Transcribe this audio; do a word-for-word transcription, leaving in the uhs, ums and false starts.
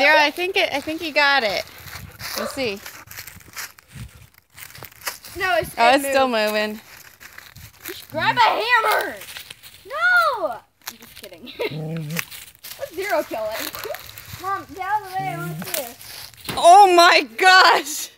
Zero, I think it. I think you got it. We'll see. No, it's, oh, it it's still moving. Just grab a hammer. No. I'm just kidding. Let Zero kill it. Mom, get out of the way. I want to see it. Oh my gosh!